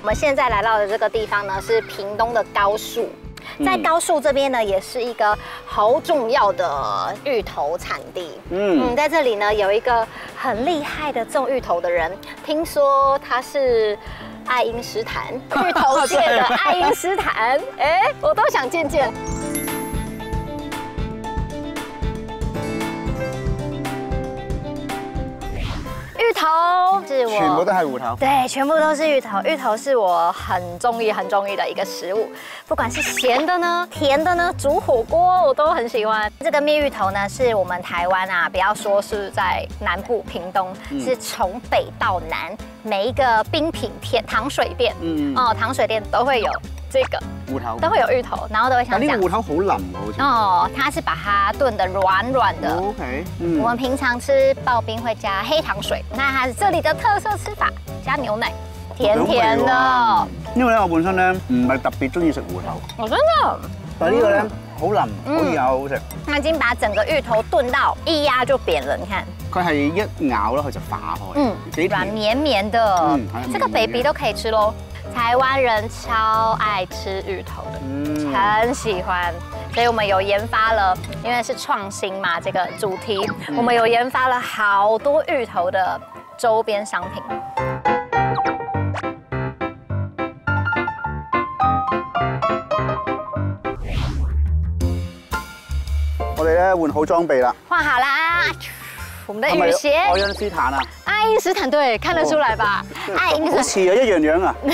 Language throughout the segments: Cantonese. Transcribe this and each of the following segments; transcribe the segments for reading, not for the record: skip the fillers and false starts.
我们现在来到的这个地方呢，是屏东的高树。在高树这边呢，也是一个好重要的芋头产地。在这里呢，有一个很厉害的种芋头的人，听说他是爱因斯坦，芋头界的爱因斯坦。哎，我都想见见。芋头是我全部都係芋頭。 對，全部都是芋頭。芋頭是我很中意的一個食物，不管是鹹的呢、甜的呢，煮火鍋我都很喜歡。這個蜜芋頭呢，是我們台灣啊，不要說是在南部屏東，是從北到南，每一個冰品店、糖水店，糖水店都會有這個芋頭， 都會有芋頭，然後都會像這樣。 但呢個芋頭好腍喎，好似。 哦，它是把它燉得軟軟的。 OK， 我們平常吃刨冰會加黑糖水，那它是這裡的特色吃法，加牛奶，甜甜的。 因為咧，我本身咧唔係特別中意食芋頭。 哦，真的。 但係呢個咧好腍，好易咬，好食。 它已經把整個芋頭燉到一壓就扁了，你看。 佢係一咬咧，佢就化開。幾軟綿綿的。這個 baby 都可以吃咯。台灣人超愛吃芋頭的，很喜歡，所以我們有研發了，因為是創新嘛，這個主題，我們有研發了好多芋頭的周邊商品。 我哋咧換好裝備啦， 換好啦，我們的雨鞋。 愛因斯坦啊！ 愛因斯坦對，看得出來吧？愛因斯坦好似啊，一樣樣啊。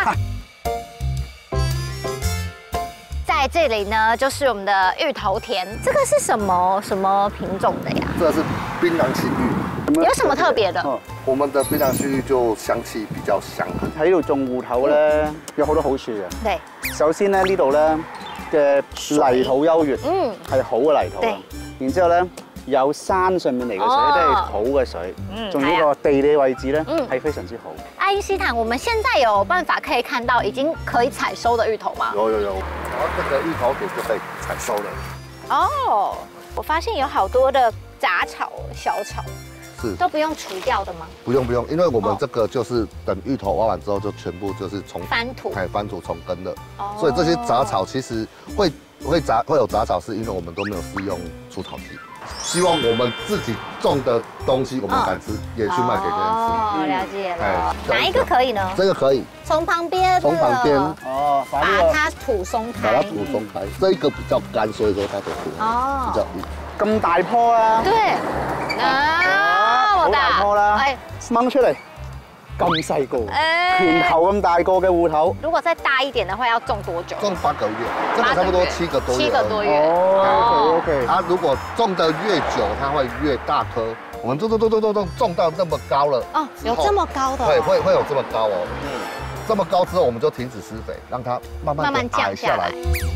在這裡呢，就是我們的芋頭田。這個是什麼品種的呀？ 這是檳榔青芋。 有什麼特別的？ 我們的檳榔青芋就香氣比較香。 喺呢度種芋頭咧，有好多好處嘅。 對。 首先咧，呢度咧嘅泥土優越，係好嘅泥土。對。然之後咧，有山上面嚟嘅水都係好嘅水，仲有呢個地理位置咧係非常之好。 愛因斯坦，我們現在有辦法可以看到已經可以採收的芋頭嗎？ 有，然後這個芋頭田就可以採收了。 哦，我發現有好多的雜草、小草， 是都不用除掉的嗎？ 不用，因為我們這個就是等芋頭挖完之後，就全部就是從翻土， 翻土重耕的。所以這些雜草其實會有雜草，是因為我們都沒有施用除草劑。希望我們自己種的東西，我們敢吃，也去賣給別人吃。 哦，了解了。哪一個可以呢？ 這個可以。 從旁邊。 哦， 把它土鬆開。 把它土鬆開。這一個比較乾，所以說它的土比較硬。 咁大棵啊？ 對。 好大棵啦。掹出嚟。咁細個，拳頭咁大個嘅芋頭。 如果再大一點的話，要種多久？ 種8個月，這個差不多7個多月。 7個多月。 哦 ，OK。 它如果種得越久，它會越大顆。我們種到這麼高了。 哦，有這麼高的？ 對，會有這麼高哦。這麼高之後，我們就停止施肥，讓它慢慢降下來。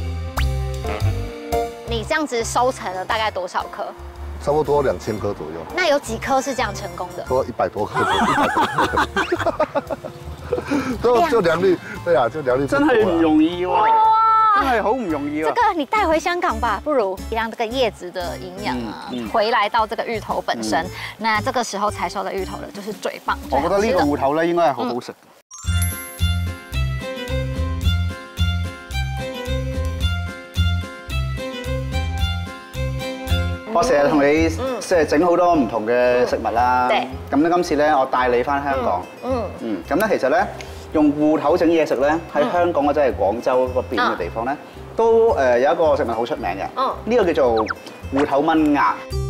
你這樣子收成了大概多少顆？ 差不多2000顆左右。 那有幾顆是這樣成功的？ 說100多顆左右，就良率，對啊，就良率。 真係唔容易喎，真係好唔容易啊！ 這個你帶回香港吧，不如讓這個葉子的營養啊回來到這個芋頭本身。那這個時候採收的芋頭呢，就是最棒。 我覺得呢個芋頭咧應該係好好食。我成日同你即係整好多唔同嘅食物啦。咁咧今次咧，我帶你翻香港。咁咧其實咧，用芋頭整嘢食咧，喺香港或者係廣州嗰邊嘅地方咧，都有一個食物好出名嘅。呢個叫做芋頭炆鴨。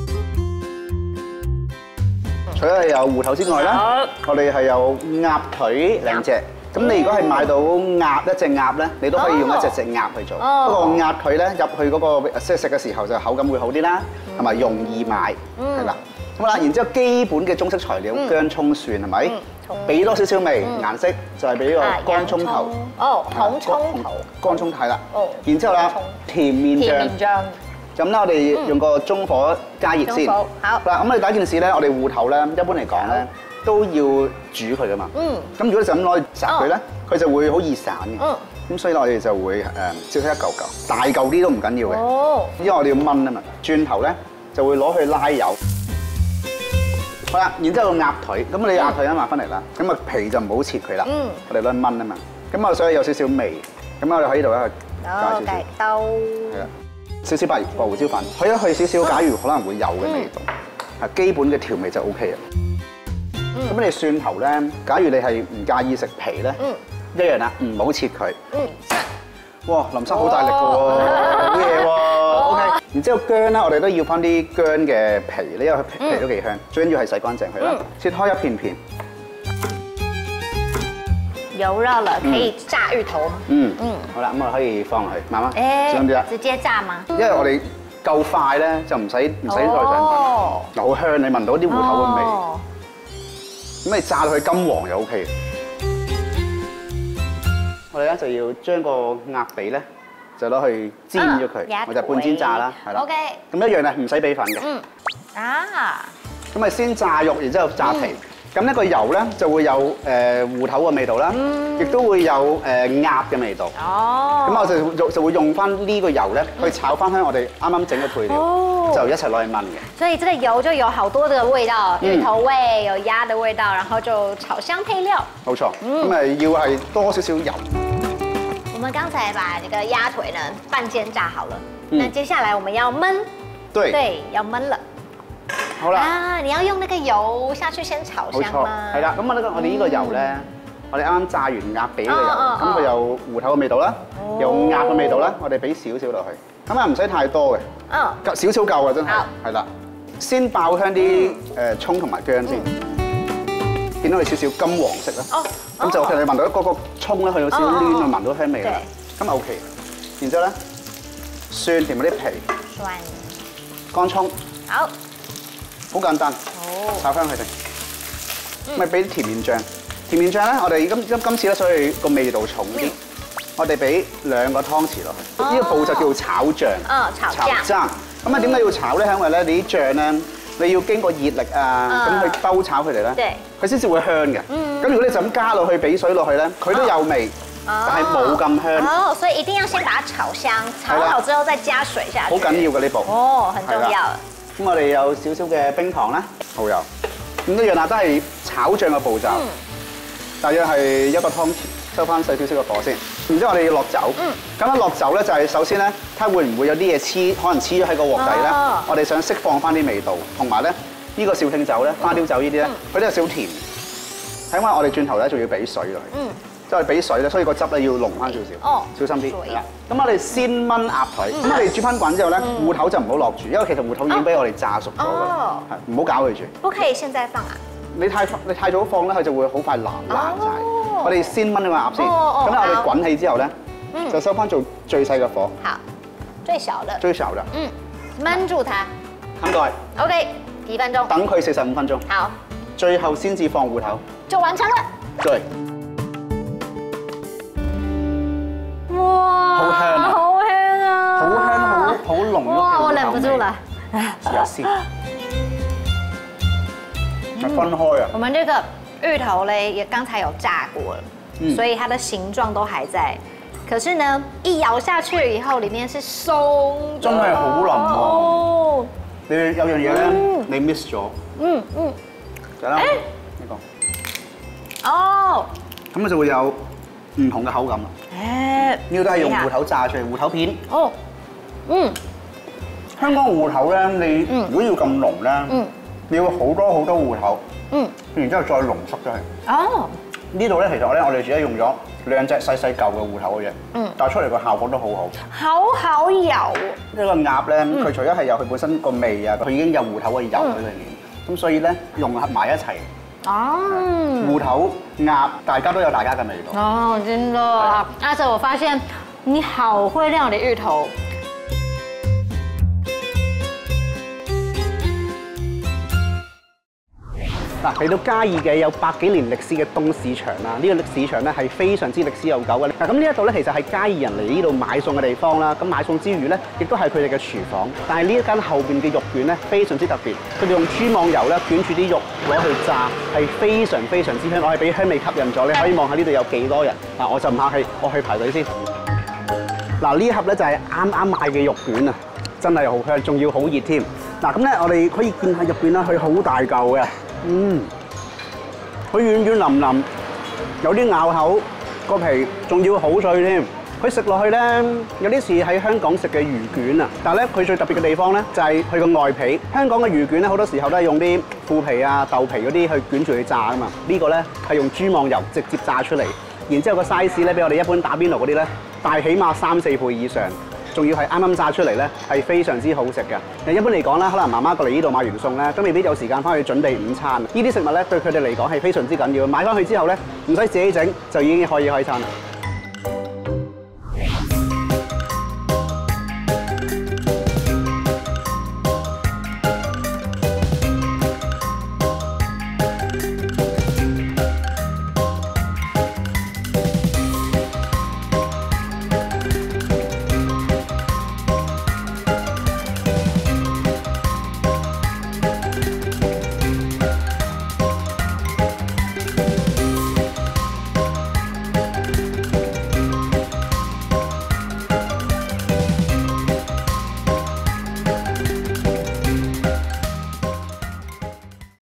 除咗係有芋頭之外咧，我哋係有鴨腿2隻。咁你如果係買到一隻鴨咧，你都可以用一隻鴨去做。不過鴨腿咧入去嗰個即係食嘅時候就口感會好啲啦，同埋容易買，係啦。咁啦，然之後基本嘅中式材料薑葱蒜係咪？俾多少少味顏色就係俾個乾葱頭。 哦，紅葱頭。 乾葱係啦。然之後啦，甜麵醬。咁咧，我哋用個中火加熱先。好。嗱，咁我哋第一件事咧，我哋芋頭咧，一般嚟講咧，都要煮佢噶嘛。咁如果你就咁攞去烚佢咧，佢就會好易散嘅。咁所以我哋就會切開一嚿嚿，大嚿啲都唔緊要嘅。因為我哋要炆啊嘛。轉頭咧就會攞去拉油。好啦，然之後個鴨腿，咁你鴨腿啊嘛，翻嚟啦，咁啊皮就唔好切佢啦。我哋攞去炆啊嘛。 咁啊，所以有少少味。咁我哋喺呢度咧解兜。 係啦，少少白胡椒粉，去一去少少，假如可能會有嘅味道，係基本嘅調味就 O K 啦。咁你蒜頭咧，假如你係唔介意食皮咧，一樣啦，唔好切佢。哇，林生好大力㗎喎，好嘢喎。OK， 然之後薑咧，我哋都要翻啲薑嘅皮咧，因為皮都幾香，最緊要係洗乾淨佢啦。切開一片片。 油熱了，可以炸芋頭。 好啦，咁我哋可以放落去，慢慢。 小心啲啦。直接炸嘛？ 因為我哋夠快咧，就唔使再上粉。嗱，好香，你聞到啲芋頭嘅味。咁你炸到佢金黃就 OK。我哋咧就要將個鴨髀咧就攞去煎咗佢，我就半煎炸啦，係啦。OK。咁一樣咧，唔使俾粉嘅。咁咪先炸肉，然之後炸皮。咁呢個油咧就會有芋頭嘅味道啦，亦都會有鴨嘅味道。咁我就會用翻呢個油咧去炒翻香我哋啱啱整嘅配料，就一齊攞去燜嘅。 所以這個油就有好多的味道，芋頭味，有鴨的味道，然後就炒香配料。 冇錯，咁咪要係多少少油。 我們剛才把這個鴨腿呢半煎炸好了，那接下來我們要燜。對，要燜了。 好啦， 你要用那個油下去先炒香嗎？ 係啦，咁我哋呢個油咧，我哋啱啱炸完鴨髀嘅油，咁佢有芋頭嘅味道啦，有鴨嘅味道啦，我哋俾少少落去，咁啊唔使太多嘅，少少夠啊真係，係啦，先爆香啲葱同埋薑先，見到佢少少金黃色啦，咁就其實你聞到嗰個葱咧，佢有少少攣啊，聞到香味啦，咁 OK，然之後咧蒜甜嗰啲皮，乾葱，好。好簡單，炒香佢哋，咪俾啲甜麵醬。甜麵醬咧，我哋今次咧，所以個味道重啲。我哋俾2個湯匙落去。呢個步驟叫炒醬。炒醬。咁啊，點解要炒咧？因為咧，你啲醬咧，你要經過熱力啊，咁去兜炒佢哋咧，佢先至會香嘅。咁如果你就咁加落去，俾水落去咧，佢都有味，但係冇咁香。 所以一定要先把它炒香，炒好之後再加水下去。 好緊要嘅呢步。 很重要。 咁我哋有少少嘅冰糖啦，蠔油，咁一樣啦，都係炒醬嘅步驟。大約係1個湯匙，收翻細少少嘅火先。然之後我哋要落酒，咁樣落酒咧就係首先咧，睇下會唔會有啲嘢黐，可能黐咗喺個鑊底咧。我哋想釋放翻啲味道，同埋咧呢個紹興酒咧、花雕酒呢啲咧，佢都有少少甜。係因為我哋轉頭咧仲要俾水落去。即係俾水咧，所以個汁咧要濃翻少少，小心啲。係啦，咁我哋先燜鴨腿，咁我哋煮翻滾之後咧，芋頭就唔好落住，因為其實芋頭已經俾我哋炸熟咗㗎啦，係唔好搞佢住。 不可以現在放啊？ 你太早放咧，佢就會好快爛晒。我哋先燜咗個鴨先，咁我哋滾起之後咧，就收翻做最細嘅火。 好，最小的。 最小的。 燜住它。 冚蓋。 OK，幾分鐘？ 等佢45分鐘。 好。 最後先至放芋頭。 就完成了。 對。 哇， 好香啊！ 好香啊！ 好香，好濃郁。 哇，我忍不住了。 試下先。分開啊！ 我們這個芋頭嘞，也剛才有炸過了，所以它的形狀都還在。可是呢，一咬下去以後，裡面是鬆的。 真係好腍喎！你有樣嘢咧，你 miss 咗。就啦，呢個。咁佢就會有唔同嘅口感啦。呢個都係用芋頭炸出嚟，芋頭片。香港芋頭咧，你如果要咁濃咧，你要好多芋頭，然之後再濃縮咗佢。呢度咧，其實我哋只係用咗2隻細細嚿嘅芋頭嘅啫，但係出嚟個效果都好好。好咬！呢個鴨咧，佢除咗係有佢本身個味啊，佢已經有芋頭嘅油喺裏面，咁所以咧融合埋一齊。芋頭、鴨，大家都有大家嘅味道。 真的。阿哲，我發現你好會料理芋頭。 嗱，嚟到嘉義嘅有100幾年歷史嘅東市場啦，呢個市場咧係非常之歷史悠久嘅。嗱，咁呢一度咧其實係嘉義人嚟呢度買餸嘅地方啦。咁買餸之餘咧，亦都係佢哋嘅廚房。但係呢一間後邊嘅肉卷咧非常之特別，佢哋用豬網油咧捲住啲肉攞去炸，係非常之香。我係俾香味吸引咗，你可以望下呢度有幾多人。嗱，我就唔客氣，我去排隊先。嗱，呢一盒咧就係啱啱買嘅肉卷啊，真係好香，仲要好熱添。嗱，咁咧我哋可以見下入邊啦，佢好大嚿嘅。佢軟軟腍腍，有啲咬口， 個皮仲要好脆添。佢食落去咧，有啲似喺香港食嘅魚卷啊！但係咧，佢最特別嘅地方咧，就係佢個外皮。香港嘅魚卷咧，好多時候都係用啲腐皮啊、豆皮嗰啲去捲住去炸啊嘛。呢個咧係用豬網油直接炸出嚟，然之後個 size 咧比我哋一般打邊爐嗰啲咧大起碼3、4倍以上，仲要係啱啱炸出嚟咧係非常之好食嘅。一般嚟講啦，可能媽媽過嚟呢度買完餸咧，都未必有時間翻去準備午餐。呢啲食物咧對佢哋嚟講係非常之緊要，買翻去之後咧唔使自己整就已經可以開餐啦。